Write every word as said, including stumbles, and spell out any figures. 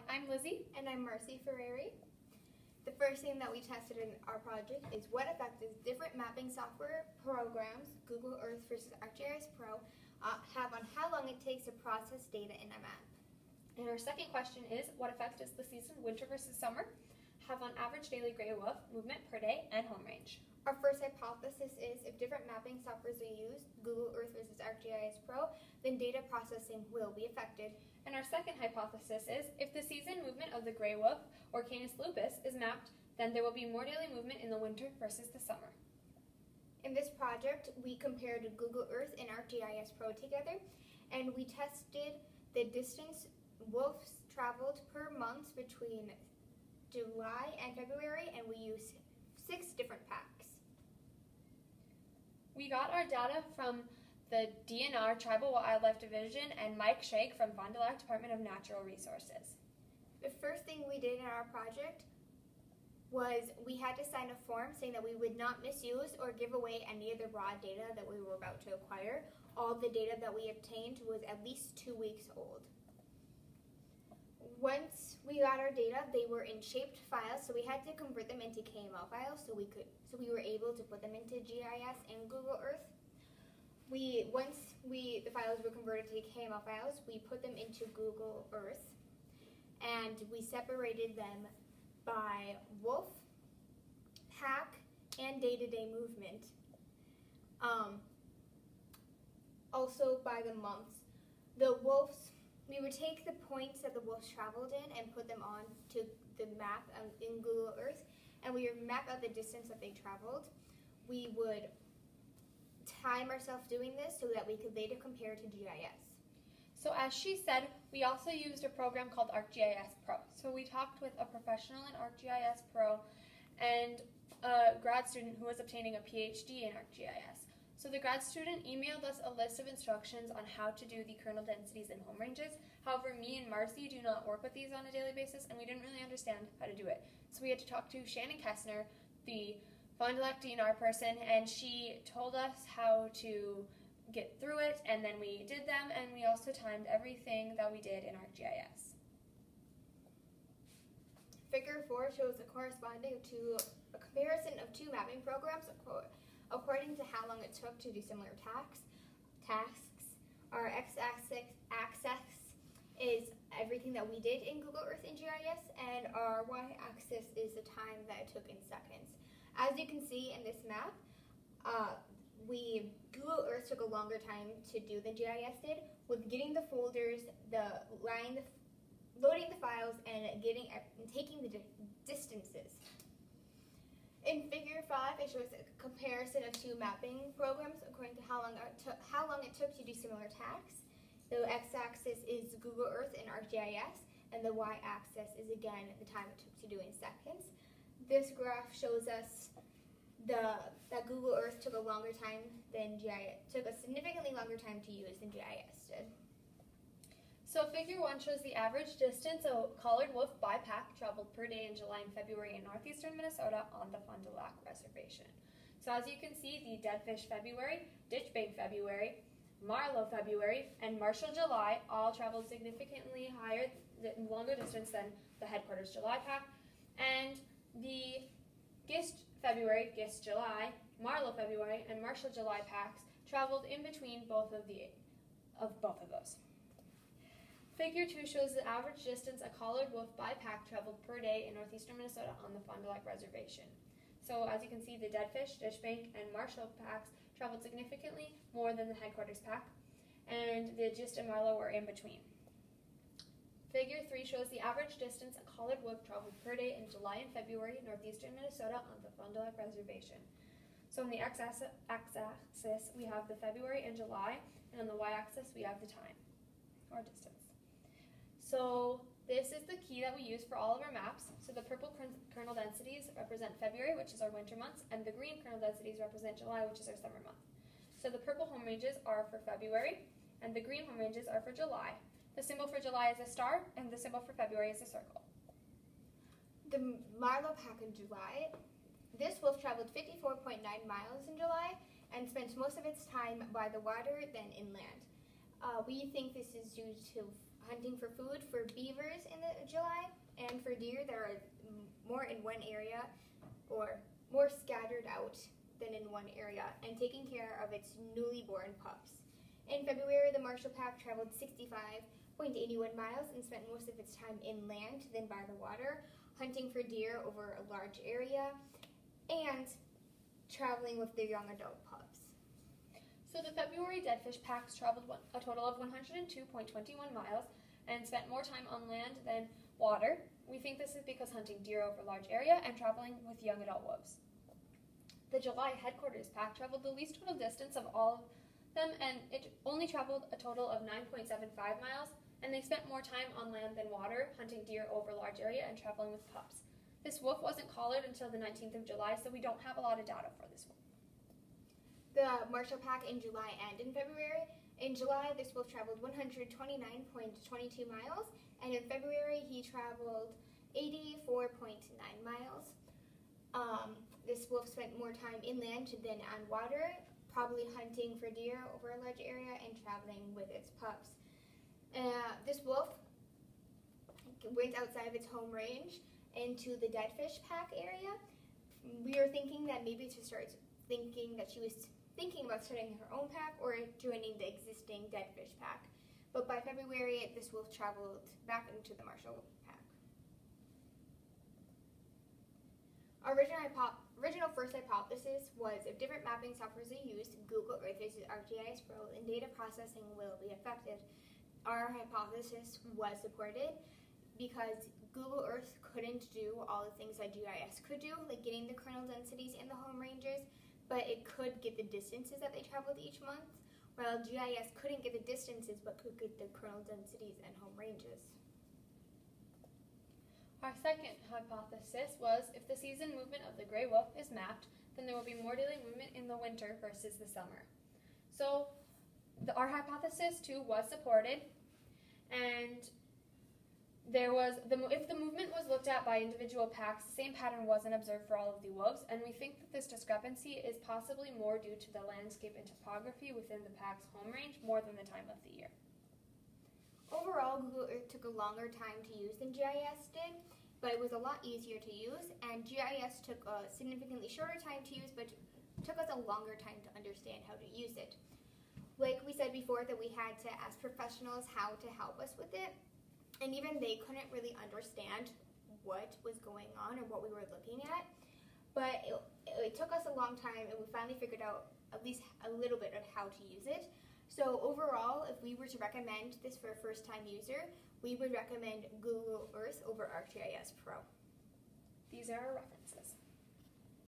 I'm Lizzie. And I'm Marcy Ferreri. The first thing that we tested in our project is what effect does different mapping software programs, Google Earth versus ArcGIS Pro, uh, have on how long it takes to process data in a map. And our second question is, what effect does the season, winter versus summer, have on average daily gray wolf movement per day and home range? Our first hypothesis is if different mapping softwares are used, Google Earth versus ArcGIS Pro, then data processing will be affected. And our second hypothesis is if the season movement of the gray wolf or Canis lupus is mapped, then there will be more daily movement in the winter versus the summer. In this project, we compared Google Earth and ArcGIS Pro together, and we tested the distance wolves traveled per month between July and February, and we used six different packs. We got our data from the D N R Tribal Wildlife Division and Mike Shake from Fond du Lac Department of Natural Resources. The first thing we did in our project was we had to sign a form saying that we would not misuse or give away any of the raw data that we were about to acquire. All the data that we obtained was at least two weeks old. Once we got our data, they were in shaped files, so we had to convert them into K M L files so we could so we were able to put them into G I S and Google Earth. We once we the files were converted to K M L files, we put them into Google Earth, and we separated them by wolf, pack, and day-to-day movement. Um, also by the months. The wolves. We would take the points that the wolves traveled in and put them on to the map um, in Google Earth, and we would map out the distance that they traveled. We would time ourselves doing this so that we could later compare to G I S. So as she said, we also used a program called ArcGIS Pro. So we talked with a professional in ArcGIS Pro and a grad student who was obtaining a P H D in ArcGIS. So the grad student emailed us a list of instructions on how to do the kernel densities and home ranges. However, me and Marcy do not work with these on a daily basis, and we didn't really understand how to do it. So we had to talk to Shannon Kessner, the Fond du Lac D N R person, and she told us how to get through it, and then we did them, and we also timed everything that we did in ArcGIS. Figure four shows a corresponding to a comparison of two mapping programs according to how long it took to do similar tasks. Tasks. Our x-axis axis is everything that we did in Google Earth and G I S, and our y-axis is the time that it took in seconds. As you can see in this map, uh, we Google Earth took a longer time to do than G I S did, with getting the folders, the line, loading the files, and getting and taking the distances. In Figure five, it shows a comparison of two mapping programs according to how long it took, how long it took to do similar tasks. The x-axis is Google Earth and ArcGIS, and the y-axis is again the time it took to do in seconds. This graph shows us the that Google Earth took a longer time than G I S, took a significantly longer time to use than G I S did. So figure one shows the average distance a collared wolf by pack traveled per day in July and February in northeastern Minnesota on the Fond du Lac Reservation. So as you can see, the Deadfish February, Ditchbank February, Marlow February, and Marshall July all traveled significantly higher, longer distance than the headquarters July pack, and the Gist February, Gist July, Marlow February, and Marshall July packs traveled in between both of the of both of those. Figure two shows the average distance a collared wolf by pack traveled per day in northeastern Minnesota on the Fond du Lac Reservation. So as you can see, the Deadfish, Ditchbank, and Marshall packs traveled significantly more than the headquarters pack, and the Gist and Marlow were in between. Figure three shows the average distance a collared wolf traveled per day in July and February in northeastern Minnesota on the Fond du Lac Reservation. So on the x-axis we have the February and July, and on the y-axis we have the time, or distance. So this is the key that we use for all of our maps. So the purple kernel densities represent February, which is our winter months, and the green kernel densities represent July, which is our summer month. So the purple home ranges are for February, and the green home ranges are for July. The symbol for July is a star, and the symbol for February is a circle. The Marlow pack in July, this wolf traveled fifty-four point nine miles in July and spent most of its time by the water than inland. Uh, we think this is due to hunting for food for beavers in the July, deer that are more in one area or more scattered out than in one area, and taking care of its newly born pups. In February, the Marshall Pack traveled sixty-five point eight one miles and spent most of its time inland than by the water, hunting for deer over a large area and traveling with their young adult pups. So the February Deadfish Packs traveled one, a total of one hundred two point two one miles and spent more time on land than water. We think this is because hunting deer over a large area and traveling with young adult wolves. The July Headquarters Pack traveled the least total distance of all of them, and it only traveled a total of nine point seven five miles, and they spent more time on land than water, hunting deer over a large area and traveling with pups. This wolf wasn't collared until the nineteenth of July, so we don't have a lot of data for this one. The Marshall Pack in July and in February. In July, this wolf traveled one hundred twenty-nine point two two miles, and in February, he traveled eighty-four point nine miles. Um, this wolf spent more time inland than on water, probably hunting for deer over a large area and traveling with its pups. Uh, this wolf went outside of its home range into the Deadfish Pack area. We were thinking that maybe to start thinking that she was thinking about starting her own pack or joining the existing Deadfish Pack. But by February, this wolf traveled back into the Marshall Pack. Our original, hypo- original first hypothesis was if different mapping softwares are used, Google Earth versus ArcGIS Pro, and data processing will be affected. Our hypothesis was supported because Google Earth couldn't do all the things that G I S could do, like getting the kernel densities in the home ranges, but it could get the distances that they traveled each month, while G I S couldn't get the distances but could get the kernel densities and home ranges. Our second hypothesis was if the season movement of the gray wolf is mapped, then there will be more daily movement in the winter versus the summer. So the, our hypothesis too was supported, and there was the if the movement was looked at by individual packs, the same pattern wasn't observed for all of the wolves, and we think that this discrepancy is possibly more due to the landscape and topography within the pack's home range more than the time of the year. Overall, Google Earth took a longer time to use than G I S did, but it was a lot easier to use, and G I S took a significantly shorter time to use, but took us a longer time to understand how to use it. Like we said before, that we had to ask professionals how to help us with it, and even they couldn't really understand what was going on or what we were looking at, but it, it took us a long time, and we finally figured out at least a little bit of how to use it. So overall, if we were to recommend this for a first-time user, we would recommend Google Earth over ArcGIS Pro. These are our references.